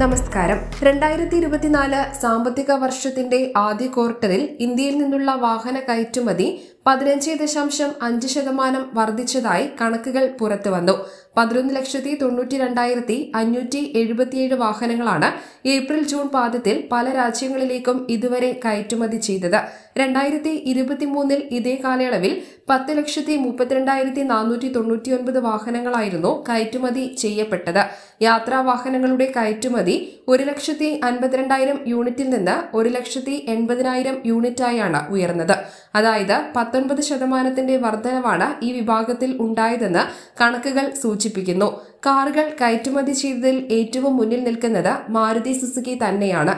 നമസ്കാരം. 2024 സാമ്പത്തിക വർഷത്തിന്റെ ആദ്യ ക്വാർട്ടറിൽ ഇന്ത്യയിൽ നിന്നുള്ള വാഹന കയറ്റുമതി 15.5% വർദ്ധിച്ചതായി കണക്കുകൾ പുറത്തുവന്നു. 11,92,577 വാഹനങ്ങളാണ് ഏപ്രിൽ ജൂൺ പാദത്തിൽ പല രാജ്യങ്ങളിലേക്കും ഇതുവരെ കയറ്റുമതി ചെയ്തത്. 2023 ഇതേ കാലയളവിൽ 10,32,499 വാഹനങ്ങളായിരുന്നു കയറ്റുമതി ചെയ്യപ്പെട്ടത്. യാത്രാ വാഹനങ്ങളുടെ കയറ്റുമതി 1,52,000 യൂണിറ്റിൽ നിന്ന് 1,80,000 യൂണിറ്റായാണ് ഉയർന്നത്. അതായത് 19% വർധനവാണ് ഈ വിഭാഗത്തിൽ ഉണ്ടായതെന്ന് കണക്കുകൾ സൂചിപ്പിക്കുന്നു. കാറുകൾ കയറ്റുമതി ചെയ്തതിൽ ഏറ്റവും മുന്നിൽ നിൽക്കുന്നത് മാരുതി സുസുക്കി തന്നെയാണ്.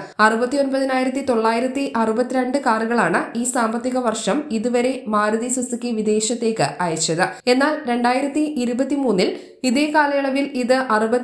69,962 കാറുകളാണ് ഈ സാമ്പത്തിക വർഷം ഇതുവരെ മാരുതി സുസുക്കി വിദേശത്തേക്ക് അയച്ചത്. എന്നാൽ 2023 ഇതേ കാലയളവിൽ ഇത്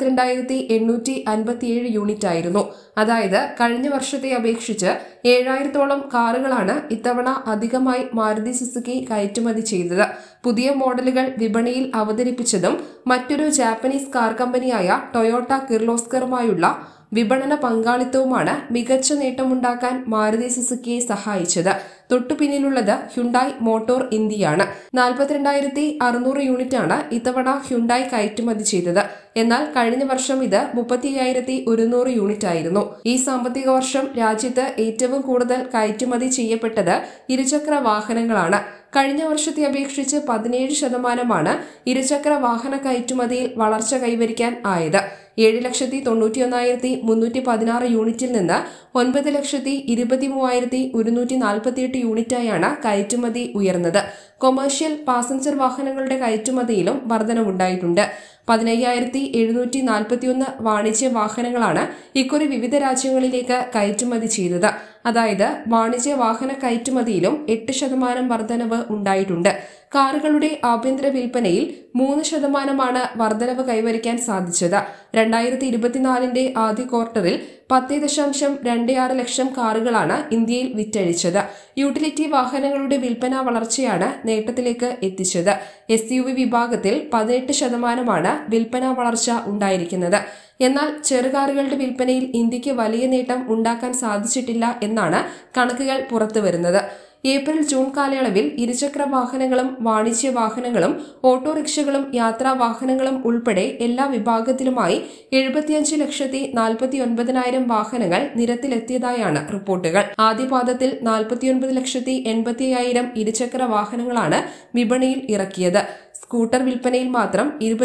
62,857 യൂണിറ്റ് ആയിരുന്നു. അതായത് കഴിഞ്ഞ വർഷത്തെ അപേക്ഷിച്ച് 7,000-ഓളം കാറുകളാണ് ഇത്തവണ അധികമായി മാരുതി സുസുക്കി കയറ്റുമതി ചെയ്തത്. പുതിയ മോഡലുകൾ വിപണിയിൽ അവതരിപ്പിച്ചതും മറ്റൊരു ജാപ്പനീസ് കാർ കമ്പനിയായ ടൊയോട്ട കിർലോസ്കറുമായുള്ള വിപണന പങ്കാളിത്തവുമാണ് മികച്ച നേട്ടമുണ്ടാക്കാൻ മാരുതി സുസുക്കിയെ സഹായിച്ചത്. തൊട്ടുപിന്നിലുള്ളത് ഹ്യുണ്ടായി മോട്ടോർ ഇന്ത്യയാണ്. 42,600 യൂണിറ്റാണ് ഇത്തവണ ഹ്യുണ്ടായി കയറ്റുമതി ചെയ്തത്. എന്നാൽ കഴിഞ്ഞ വർഷം ഇത് 35,100 യൂണിറ്റ് ആയിരുന്നു. ഈ സാമ്പത്തിക വർഷം രാജ്യത്ത് ഏറ്റവും കൂടുതൽ കയറ്റുമതി ചെയ്യപ്പെട്ടത് ഇരുചക്ര വാഹനങ്ങളാണ്. കഴിഞ്ഞ വർഷത്തെ അപേക്ഷിച്ച് 17% ഇരുചക്ര വാഹന കയറ്റുമതിയിൽ വളർച്ച കൈവരിക്കാൻ ആയത്. 7,91,316 യൂണിറ്റിൽ നിന്ന് 9,23,148 യൂണിറ്റായാണ് കയറ്റുമതി ഉയർന്നത്. കൊമേഴ്ഷ്യൽ പാസഞ്ചർ വാഹനങ്ങളുടെ കയറ്റുമതിയിലും വർധനവുണ്ടായിട്ടുണ്ട്. 15,741 വാണിജ്യ വാഹനങ്ങളാണ് ഇക്കുറി വിവിധ രാജ്യങ്ങളിലേക്ക് കയറ്റുമതി ചെയ്തത്. അതായത് വാണിജ്യ വാഹന കയറ്റുമതിയിലും 8% വർധനവ് ഉണ്ടായിട്ടുണ്ട്. കാറുകളുടെ ആഭ്യന്തര വിൽപ്പനയിൽ 3% വർധനവ് കൈവരിക്കാൻ സാധിച്ചത്. 2024 ആദ്യ ക്വാർട്ടറിൽ 10.26 ലക്ഷം കാറുകളാണ് ഇന്ത്യയിൽ വിറ്റഴിച്ചത്. യൂട്ടിലിറ്റി വാഹനങ്ങളുടെ വിൽപ്പന വളർച്ചയാണ് നേട്ടത്തിലേക്ക് എത്തിച്ചത്. SUV വിഭാഗത്തിൽ 18% വിൽപ്പന വളർച്ച ഉണ്ടായിരിക്കുന്നത്. എന്നാൽ ചെറുകാറുകളുടെ വിൽപ്പനയിൽ ഇന്ത്യക്ക് വലിയ നേട്ടം ഉണ്ടാക്കാൻ സാധിച്ചിട്ടില്ല എന്നാണ് കണക്കുകൾ പുറത്തുവരുന്നത്. ഏപ്രിൽ ജൂൺ കാലയളവിൽ ഇരുചക്ര വാഹനങ്ങളും വാണിജ്യ വാഹനങ്ങളും ഓട്ടോറിക്ഷകളും യാത്രാ വാഹനങ്ങളും ഉൾപ്പെടെ എല്ലാ വിഭാഗത്തിലുമായി 75,49,000 വാഹനങ്ങൾ നിരത്തിലെത്തിയതായാണ് റിപ്പോർട്ടുകൾ. ആദ്യപാദത്തിൽ 49,80,000 ഇരുചക്ര വാഹനങ്ങളാണ് വിപണിയിൽ ഇറക്കിയത്. സ്കൂട്ടർ വിൽപ്പനയിൽ മാത്രം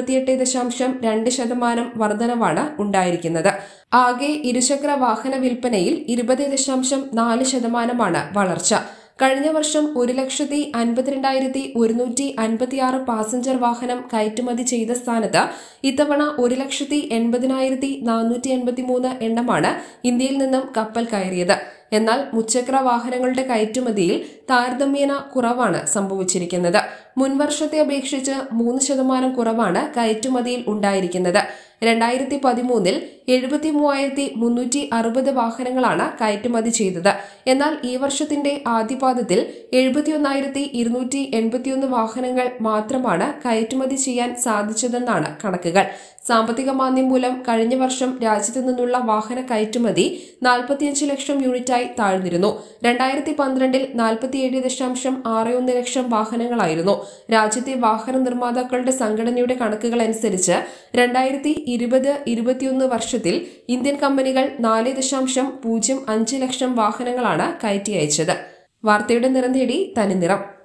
28.2% വർധനവാണ് ഉണ്ടായിരിക്കുന്നത്. ആകെ ഇരുചക്ര വാഹന വിൽപ്പനയിൽ 20.4% വളർച്ച. കഴിഞ്ഞ വർഷം 1,52,156 പാസഞ്ചർ വാഹനം കയറ്റുമതി ചെയ്ത സ്ഥാനത്ത് ഇത്തവണ 1,80,483 എണ്ണമാണ് ഇന്ത്യയിൽ നിന്നും കപ്പൽ കയറിയത്. എന്നാൽ മുച്ചക്ര വാഹനങ്ങളുടെ കയറ്റുമതിയിൽ താരതമ്യേന കുറവാണ് സംഭവിച്ചിരിക്കുന്നത്. മുൻവർഷത്തെ അപേക്ഷിച്ച് 3% കുറവാണ് കയറ്റുമതിയിൽ ഉണ്ടായിരിക്കുന്നത്. 2013 73,360 വാഹനങ്ങളാണ് കയറ്റുമതി ചെയ്തത്. എന്നാൽ ഈ വർഷത്തിന്റെ ആദ്യപാദത്തിൽ 71,281 വാഹനങ്ങൾ മാത്രമാണ് കയറ്റുമതി ചെയ്യാൻ സാധിച്ചതെന്നാണ് കണക്കുകൾ. സാമ്പത്തിക മാന്ദ്യം മൂലം കഴിഞ്ഞ വർഷം രാജ്യത്തു നിന്നുള്ള വാഹന കയറ്റുമതി 45 ലക്ഷം യൂണിറ്റായി താഴ്ന്നിരുന്നു. 2012 47.61 ലക്ഷം വാഹനങ്ങളായിരുന്നു. രാജ്യത്തെ വാഹന നിർമ്മാതാക്കളുടെ സംഘടനയുടെ കണക്കുകൾ അനുസരിച്ച് 2020-21 വർഷത്തിൽ ഇന്ത്യൻ കമ്പനികൾ 4.05 ലക്ഷം വാഹനങ്ങളാണ് കയറ്റി അയച്ചത്. വാർത്തയുടെ നിറം തേടി തനിനിറം.